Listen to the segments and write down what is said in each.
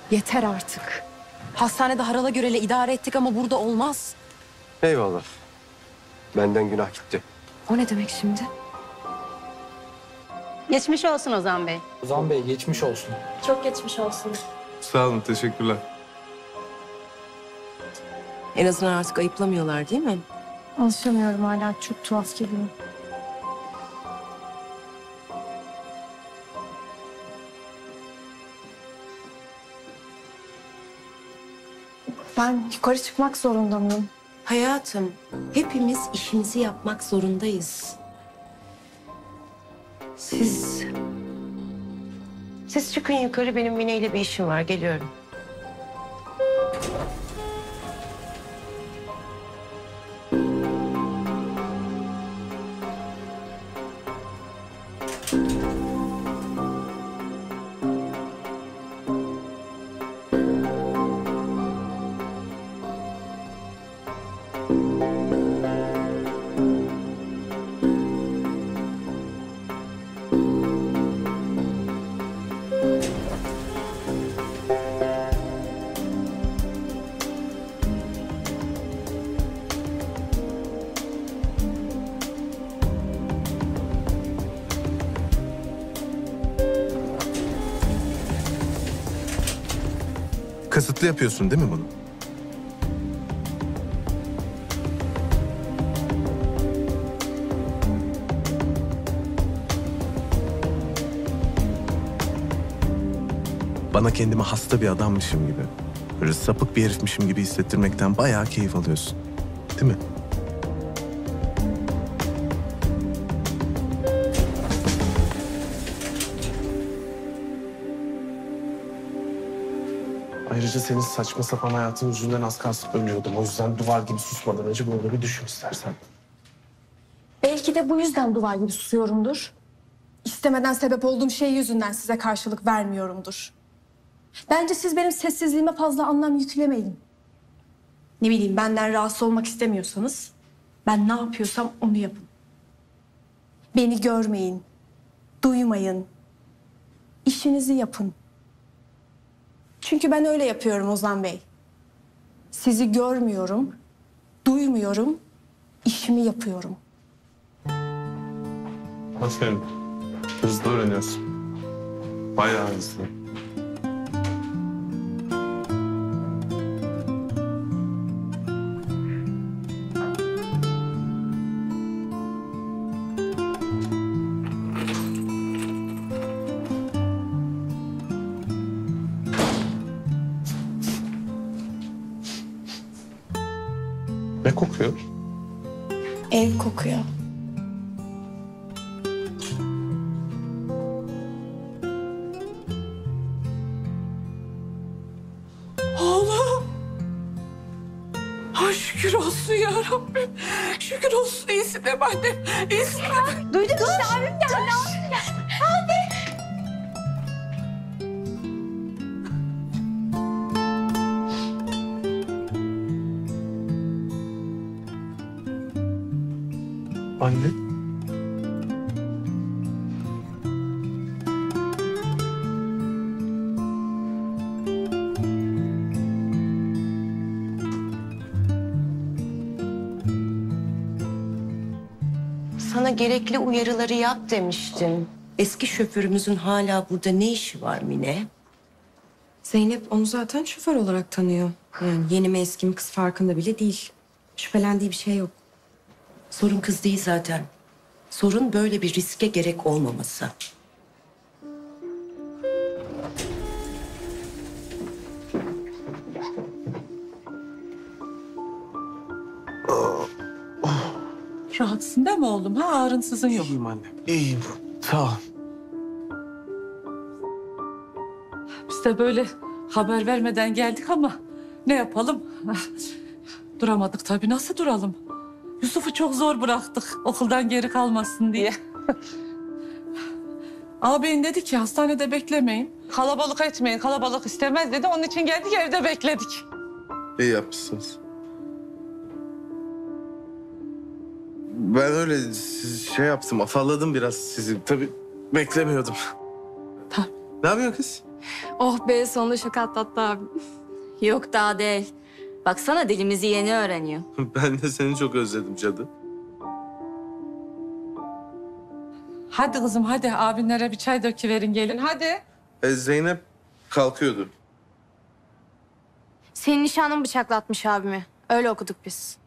Yeter artık. Hastanede harala gürele idare ettik ama burada olmaz. Eyvallah. Benden günah gitti. O ne demek şimdi? Geçmiş olsun Ozan Bey. Ozan Bey geçmiş olsun. Çok geçmiş olsun. Sağ olun, teşekkürler. En azından artık ayıplamıyorlar değil mi? Alışamıyorum hala. Çok tuhaf geliyor. Ben yukarı çıkmak zorunda mıyım? Hayatım, hepimiz işimizi yapmak zorundayız. Siz çıkın yukarı, benim Mine ile bir işim var, geliyorum. Kasıtlı yapıyorsun değil mi bunu? Bana kendimi hasta bir adammışım gibi, böyle sapık bir herifmişim gibi hissettirmekten bayağı keyif alıyorsun. Değil mi? Ayrıca senin saçma sapan hayatın yüzünden az kalsın ölüyordum. O yüzden duvar gibi susmadan önce bunu bir düşün istersen. Belki de bu yüzden duvar gibi susuyorumdur. İstemeden sebep olduğum şey yüzünden size karşılık vermiyorumdur. Bence siz benim sessizliğime fazla anlam yüklemeyin. Ne bileyim, benden rahatsız olmak istemiyorsanız ben ne yapıyorsam onu yapın. Beni görmeyin, duymayın. İşinizi yapın. Çünkü ben öyle yapıyorum Ozan Bey. Sizi görmüyorum, duymuyorum, işimi yapıyorum. Aferin. Hızlı öğreniyorsun. Bayağı hızlı. Ne kokuyor? Ev kokuyor. Oğlum. Ay şükür olsun ya Rabbim. Şükür olsun, iyisin de annem. İyisin de. Duydun işte, abim geldi, abim geldi. Anne. Sana gerekli uyarıları yap demiştim. Eski şoförümüzün hala burada ne işi var Mine? Zeynep onu zaten şoför olarak tanıyor. Yani yeni mi eski mi kız farkında bile değil. Şüphelendiği bir şey yok. Sorun kız değil zaten. Sorun böyle bir riske gerek olmaması. Rahatsın değil mi oğlum? Ha, ağrınsızın yok. İyiyim anne. İyiyim. Sağ ol. Biz de böyle haber vermeden geldik ama ne yapalım? Duramadık tabii. Nasıl duralım? Yusuf'u çok zor bıraktık okuldan geri kalmasın diye. Ağabeyin dedi ki hastanede beklemeyin. Kalabalık etmeyin, kalabalık istemez dedi. Onun için geldik, evde bekledik. İyi yapmışsınız. Ben öyle yaptım, afalladım biraz sizi. Tabii beklemiyordum. Tabii. Ne yapıyorsun kız? Oh be, sonunda şok atlattı abi. Yok daha değil. Baksana dilimizi yeni öğreniyor. Ben de seni çok özledim cadı. Hadi kızım hadi abinlere bir çay döküverin gelin hadi. Zeynep kalkıyordu. Senin nişanlın bıçaklatmış abimi. Öyle okuduk biz.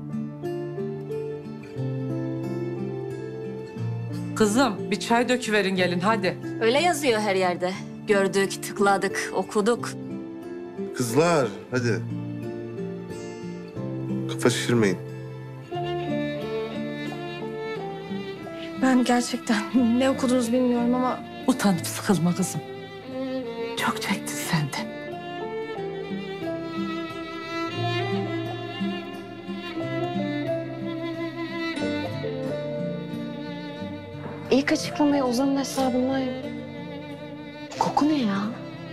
Kızım bir çay döküverin gelin hadi. Öyle yazıyor her yerde. Gördük, tıkladık, okuduk. Kızlar hadi. Kafa şişirmeyin. Ben gerçekten ne okudunuz bilmiyorum ama Utanıp sıkılma kızım. Çok çektin sen de. İlk açıklamayı Ozan'ın hesabından... Koku ne ya?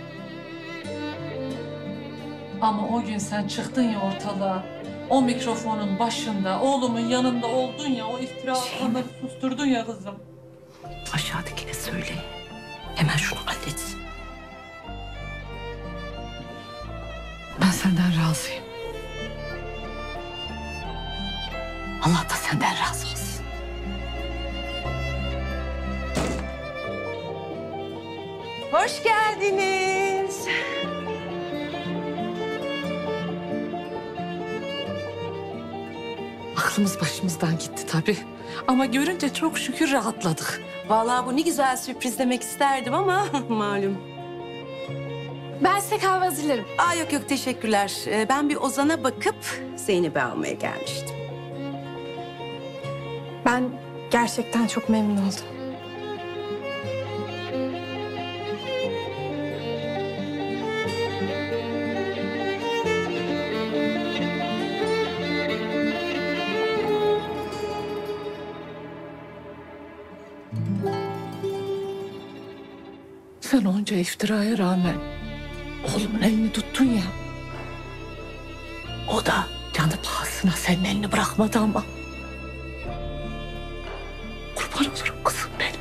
Ama o gün sen çıktın ya ortalığa. O mikrofonun başında, oğlumun yanında oldun ya, o iftira atanları susturdun ya kızım. Aşağıdakine söyle. Hemen şunu halletsin. Ben senden razıyım. Allah da senden razı olsun. Hoş geldiniz. Aklımız başımızdan gitti tabii. Ama görünce çok şükür rahatladık. Vallahi bu ne güzel sürpriz demek isterdim ama malum. Ben size kahve hazırlarım. Aa yok yok teşekkürler. Ben bir Ozan'a bakıp Zeynep'i almaya gelmiştim. ben gerçekten çok memnun oldum. Sen onca iftiraya rağmen oğlumun elini tuttun ya. O da canı pahasına senin elini bırakmadı ama. Kurban olurum kızım benim.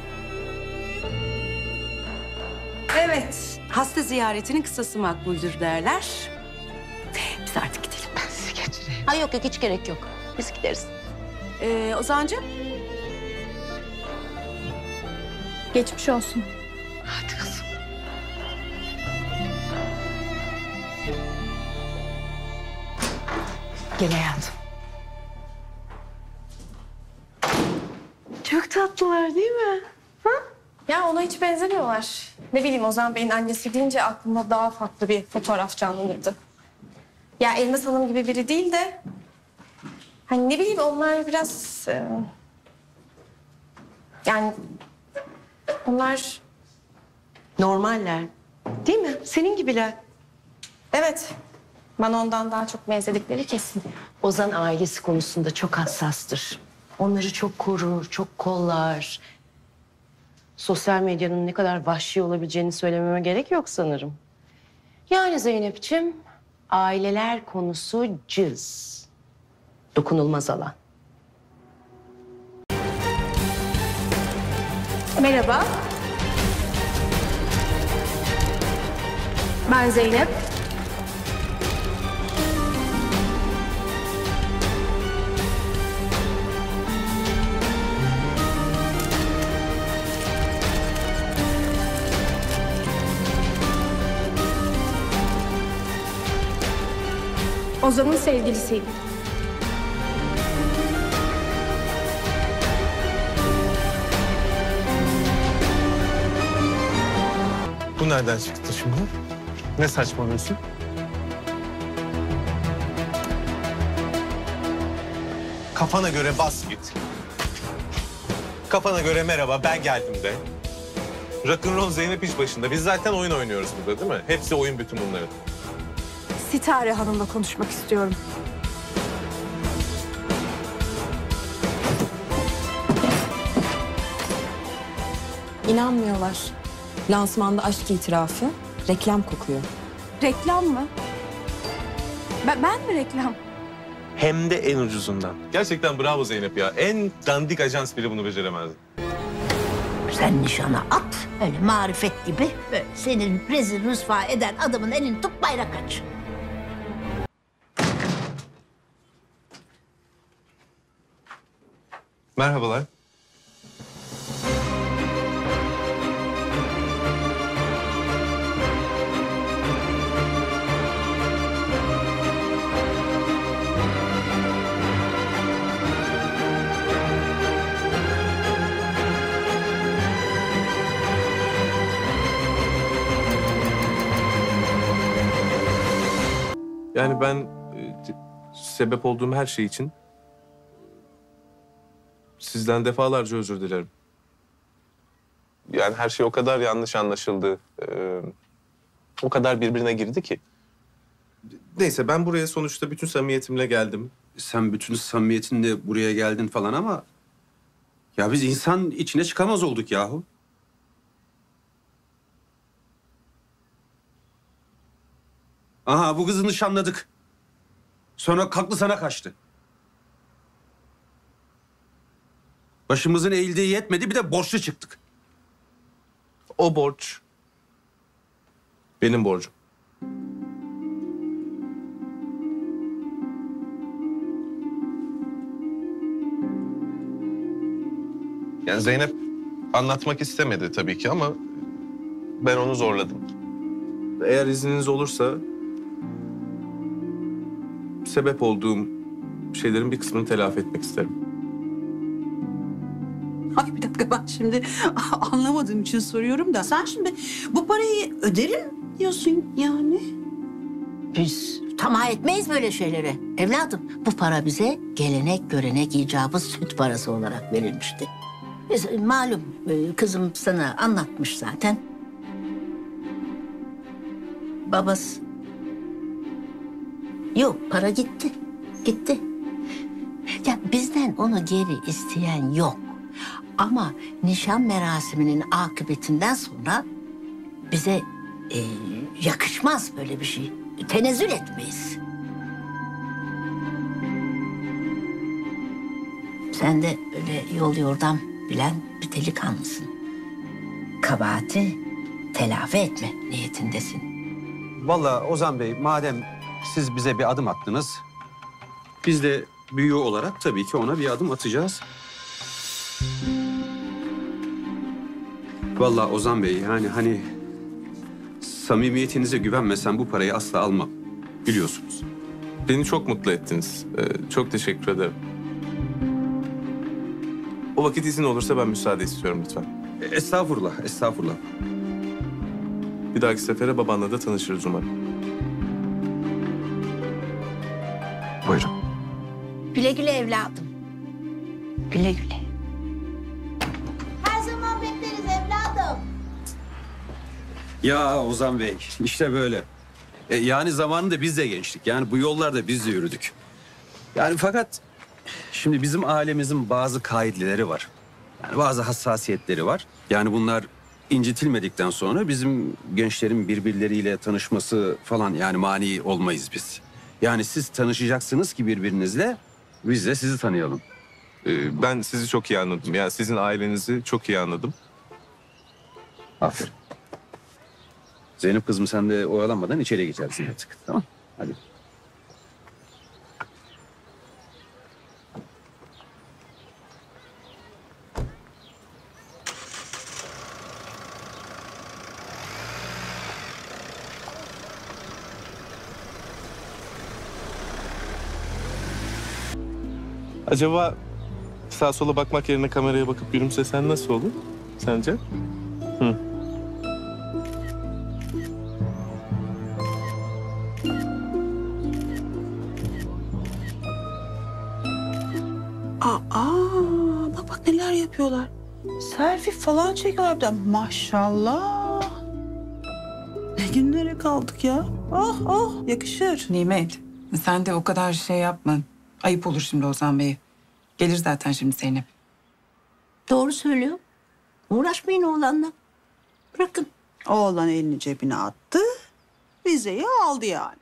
Evet. Hasta ziyaretinin kısası makbuldür derler. Biz artık gidelim. Ben sizi geçireyim. Ha yok yok hiç gerek yok. Biz gideriz. Ozancığım. Geçmiş olsun. Hadi kızım. Gel hayatım. Çok tatlılar değil mi? Ha? Ya ona hiç benzemiyorlar. Ne bileyim Ozan Bey'in annesi deyince aklımda daha farklı bir fotoğraf canlanırdı. Ya Elmas Hanım gibi biri değil de... Hani ne bileyim onlar biraz... yani onlar... Normaller. Değil mi? Senin gibiler. Evet. Bana ondan daha çok benzedikleri kesin. Ozan ailesi konusunda çok hassastır. Onları çok korur, çok kollar. Sosyal medyanın ne kadar vahşi olabileceğini söylememe gerek yok sanırım. Yani Zeynep'ciğim, aileler konusu cız. Dokunulmaz alan. Merhaba. Ben Zeynep. Ozan'ın sevgilisiyim. Bu nereden çıktı şimdi? Ne saçmalıyorsun? Kafana göre bas git. Kafana göre merhaba ben geldim de. Rock'n'roll Zeynep iş başında. Biz zaten oyun oynuyoruz burada değil mi? Hepsi oyun bütün bunların. Sitare Hanım'la konuşmak istiyorum. İnanmıyorlar. Lansmanda aşk itirafı, reklam kokuyor. Reklam mı? Ben mi reklam? Hem de en ucuzundan. Gerçekten bravo Zeynep ya. En dandik ajans bile bunu beceremezdi. Sen nişana at, Öyle marifet gibi böyle senin rezil rüsva eden adamın elini tut bayrak aç. Merhabalar. Yani ben sebep olduğum her şey için sizden defalarca özür dilerim. Yani her şey o kadar yanlış anlaşıldı. O kadar birbirine girdi ki. Neyse ben buraya sonuçta bütün samimiyetimle geldim. Sen bütün samimiyetinle buraya geldin falan ama... Ya biz insan içine çıkamaz olduk yahu. Aha bu kızı nişanladık. Sonra kalktı sana kaçtı. Başımızın eğildiği yetmedi bir de borçlu çıktık. O borç benim borcum. Yani Zeynep anlatmak istemedi tabii ki ama ben onu zorladım. Eğer izniniz olursa sebep olduğum şeylerin bir kısmını telafi etmek isterim. Ay bir dakika ben şimdi anlamadığım için soruyorum da. Sen şimdi bu parayı öderim diyorsun yani. Biz tamah etmeyiz böyle şeylere. Evladım bu para bize gelenek görenek icabı süt parası olarak verilmişti. Biz, malum kızım sana anlatmış zaten. Babası. Yok para gitti. Gitti. Ya bizden onu geri isteyen yok. Ama nişan merasiminin akıbetinden sonra bize yakışmaz böyle bir şey. Tenezzül etmeyiz. Sen de öyle yol yordam bilen bir delikanlısın. Kabahati telafi etme niyetindesin. Vallahi Ozan Bey madem siz bize bir adım attınız... biz de büyüğü olarak tabii ki ona bir adım atacağız. Vallahi Ozan Bey yani hani... samimiyetinize güvenmesem bu parayı asla almam. Biliyorsunuz. Beni çok mutlu ettiniz. Çok teşekkür ederim. O vakit izin olursa ben müsaade istiyorum lütfen. Estağfurullah, estağfurullah. Bir dahaki sefere babanla da tanışırız umarım. Buyurun. Güle güle evladım. Güle güle. Her zaman bekleriz evladım. Ya Ozan Bey, işte böyle. Yani zamanında biz de gençtik. Yani bu yollarda biz de yürüdük. Yani fakat şimdi bizim ailemizin bazı kaideleri var. Yani bazı hassasiyetleri var. Yani bunlar incitilmedikten sonra bizim gençlerin birbirleriyle tanışması falan yani mani olmayız biz. Yani siz tanışacaksınız ki birbirinizle, biz de sizi tanıyalım. Ben sizi çok iyi anladım. Yani sizin ailenizi çok iyi anladım. Aferin. Zeynep kızım sen de oyalanmadan içeri geçersin artık. Tamam. Hadi. Acaba sağa sola bakmak yerine kameraya bakıp gülümsesen nasıl olur sence? Hı. Bak neler yapıyorlar. Selfie falan çekiyorlar bir de. Maşallah. Ne günlere kaldık ya. Oh oh yakışır. Nimet, sen de o kadar şey yapma. Ayıp olur şimdi Ozan Bey'e. Gelir zaten şimdi Zeynep. Doğru söylüyor. Uğraşmayın oğlanla. Bırakın. Oğlan elini cebine attı. Vizeyi aldı yani.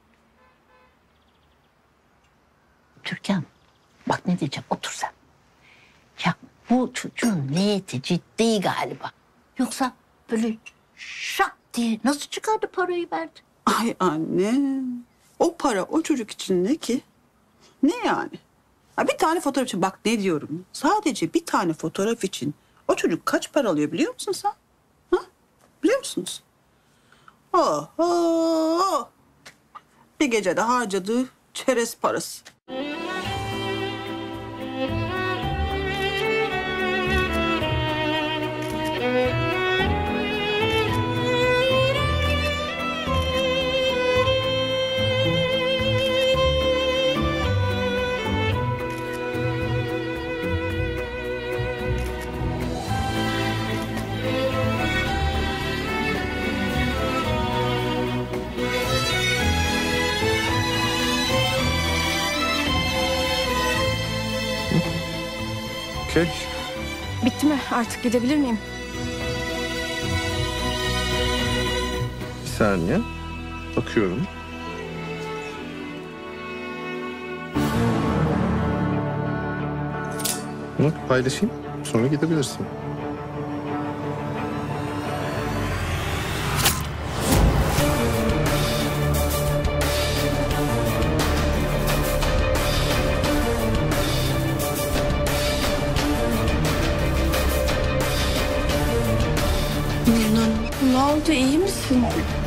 Türkan bak ne diyeceğim otur sen. Ya bu çocuğun niyeti ciddi galiba. Yoksa böyle şak diye nasıl çıkardı parayı verdi? Ay anne. O para o çocuk için ne ki? Ne yani? Ha, bir tane fotoğraf için bak ne diyorum. Sadece bir tane fotoğraf için o çocuk kaç para alıyor biliyor musun sen? Ha? Biliyor musunuz? Oh. Bir gecede harcadığı çerez parası. Okey. Bitti mi? Artık gidebilir miyim? Bir saniye. Bakıyorum. Bunu paylaşayım. Sonra gidebilirsin. Ne oldu? İyi misin?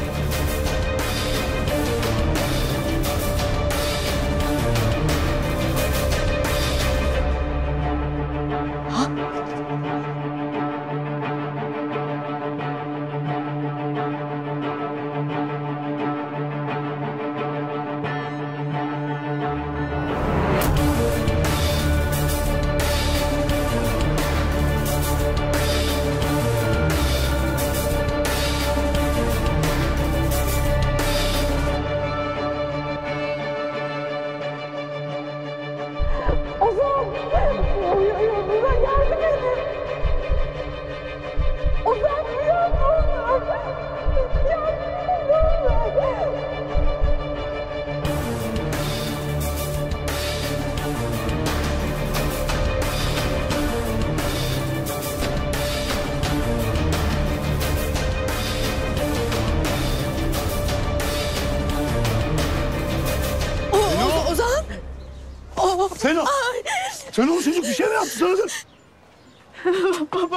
Sen o çocuk bir şey mi yaptı sana? Baba.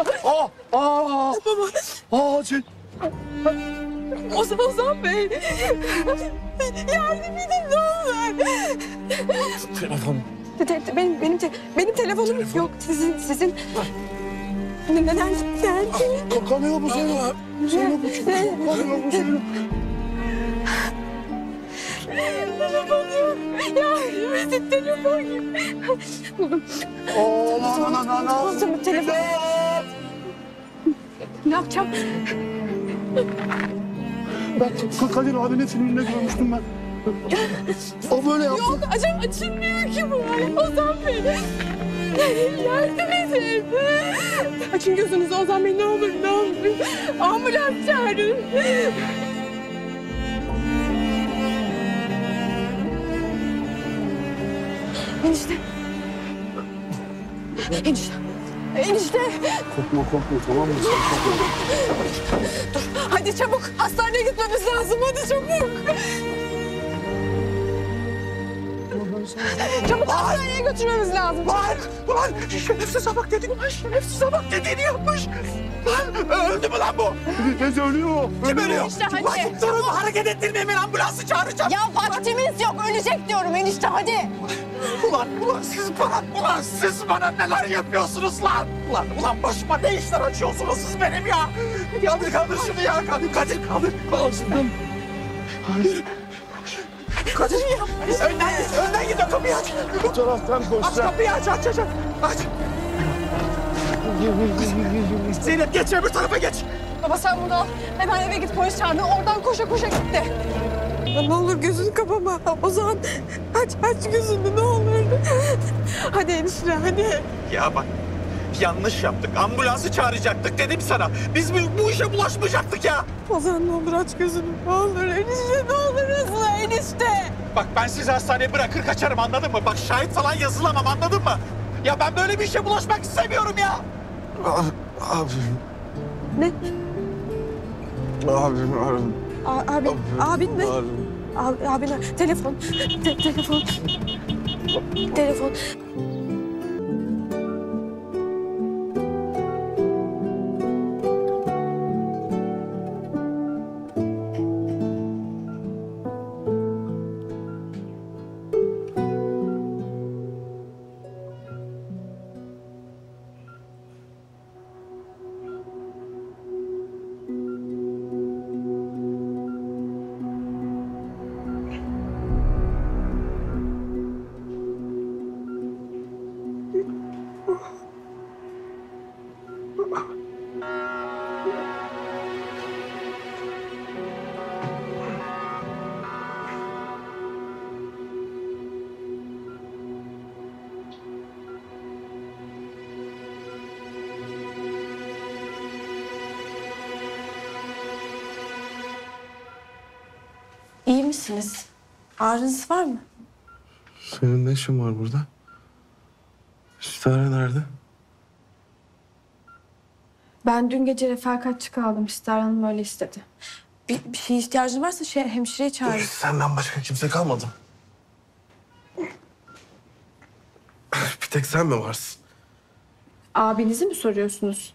Baba. Sen... Ozan Bey. Yardım edin ne olur. Telefon. Benim telefonum yok. Sizin. Neden? Kalkamıyor bu senin. Senin bu çocuk. Kalkamıyor bu senin. Telefon yok. Ya bizim telefon yok. Buldum. Buldum telefon. Ne yapacağım? Ben Kadir abinin filminde görmüştüm ben. O böyle yaptı. Yok açılmıyor ki bu. Ozan Bey. Yardım edin. Açın gözünüzü Ozan Bey ne olur. Ambulans çağırın. Enişte. Korkma tamam mı? Dur hadi çabuk hastaneye gitmemiz lazım hadi çabuk. Çabuk hastaneye götürmemiz lazım. Ulan şerefsize bak dediğini yapmış. Lan öldü mü lan bu? Ne ölüyor? Kim ölüyor? Enişte hadi. Ulan durumu hareket ettirme hemen ambulansı çağıracağım. Ya vaktimiz yok ölecek diyorum enişte hadi. Ulan siz bana neler yapıyorsunuz lan? Ulan başıma ne işler açıyorsunuz siz benim ya? Kaldır şunu ya. Kadir kaldır. Kadir önden git o kapıyı aç. Bu taraftan koş. Aç kapıyı aç. Zeynep geç öbür tarafa geç. Baba sen bunu al. Hemen eve git polis çağırdı. Oradan koşa gitti. Ne olur gözünü kapama. Ozan aç gözünü ne olur. Hadi enişte hadi. Ya bak yanlış yaptık. Ambulansı çağıracaktık dedim sana. Biz bu işe bulaşmayacaktık ya. Ozan ne olur aç gözünü. Ne olur enişte ne olur hızlı enişte. Bak ben sizi hastaneye bırakır kaçarım anladın mı? Bak şahit falan yazılamam anladın mı? Ya ben böyle bir işe bulaşmak istemiyorum ya. Abi. Ne? Abim aradı. Abin mi? Abin telefon. Telefon. İyi misiniz? Ağrınız var mı? Senin ne işin var burada? Sitare nerede? Ben dün gece refakatçi kaldım. Star Hanım öyle istedi. Bir şeye ihtiyacın varsa hemşireyi çağırın. Senden başka kimse kalmadı. Bir tek sen mi varsın? Abinizi mi soruyorsunuz?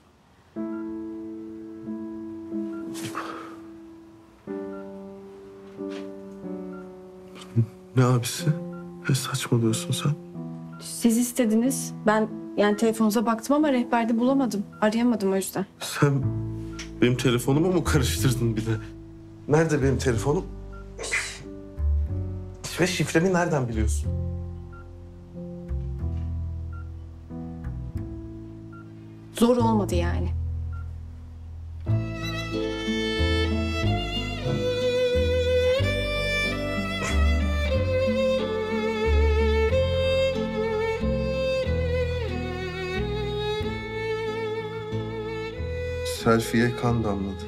Ne abisi? Ne saçmalıyorsun sen? Siz istediniz. Ben telefonunuza baktım ama rehberde bulamadım. Arayamadım o yüzden. Sen benim telefonumu mu karıştırdın bir de? Nerede benim telefonum? Ve şifremi nereden biliyorsun? Zor olmadı yani. Selfie'ye kan damladı.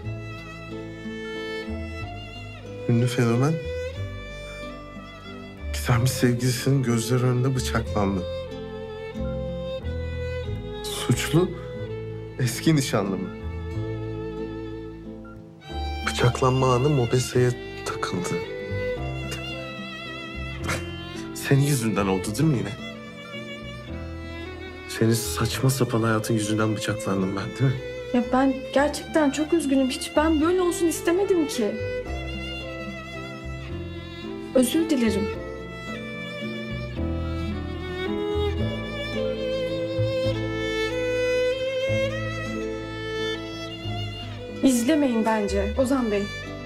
Ünlü fenomen gizemli sevgilisinin gözleri önünde bıçaklandı. Suçlu eski nişanlı mı? Bıçaklanma anı mobeseye takıldı. Senin yüzünden oldu değil mi yine? Senin saçma sapan hayatın yüzünden bıçaklandım ben değil mi? Ya ben gerçekten çok üzgünüm. Hiç ben böyle olsun istemedim ki. Özür dilerim. İzlemeyin bence Ozan Bey.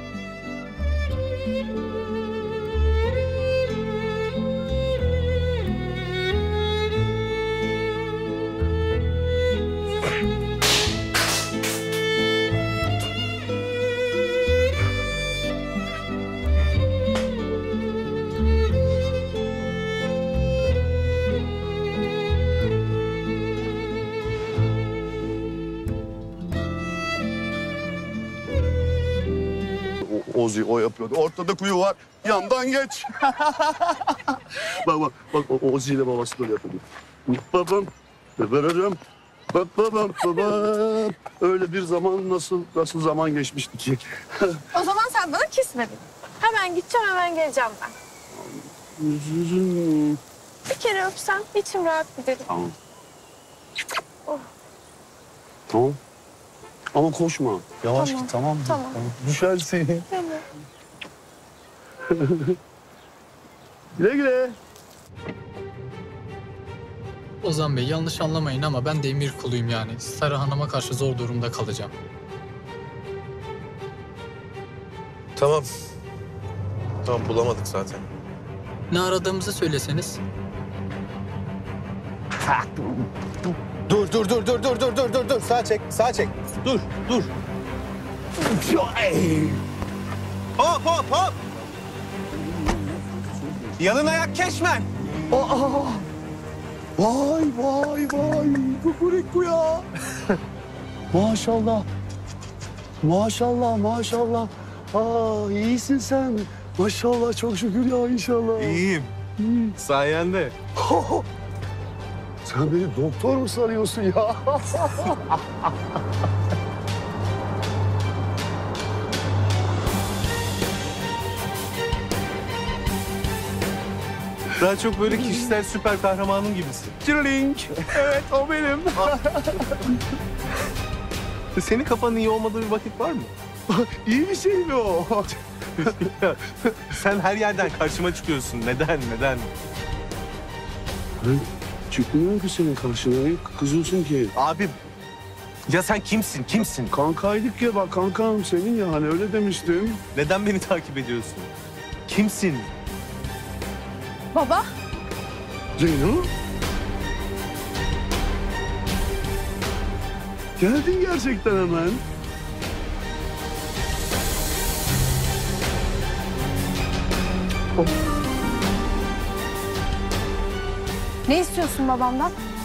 Ozi o yapıyordu. Ortada kuyu var. Yandan geç. bak Ozi ile babası böyle yapıyordu. Babam, beberim. Babam. Öyle bir zaman nasıl zaman geçmişti ki. O zaman sen bana küsmedin. Hemen gideceğim, hemen geleceğim ben. Bir kere öpsem içim rahat giderim. Tamam. Oh. Tamam. Ama koşma. Yavaş git tamam mı? Tamam. Düşersin. Tamam. Güle güle. Ozan Bey yanlış anlamayın ama ben de emir kuluyum yani. Sara Hanım'a karşı zor durumda kalacağım. Tamam. Tamam bulamadık zaten. Ne aradığımızı söyleseniz. Dur. Sağ çek. Dur. Hop. Yalın ayak Keşmen. Vay. Kukurikku ya. Maşallah. İyisin sen. Maşallah çok şükür ya inşallah. İyiyim. Sayende. Sen beni doktor mu sanıyorsun ya? Daha çok böyle kişisel süper kahramanım gibisin. Çırlink. Evet, o benim. Senin kafanın iyi olmadığı bir vakit var mı? İyi bir şey mi o? Sen her yerden karşıma çıkıyorsun. Neden? Çıkmıyorum ki senin karşına. Niye kızıyorsun ki? Abim. Ya sen kimsin? Kankaydık ya bak kankam senin ya hani öyle demiştim. Neden beni takip ediyorsun? Kimsin? Baba. Zeyno? Geldin gerçekten hemen. Ne istiyorsun babamdan?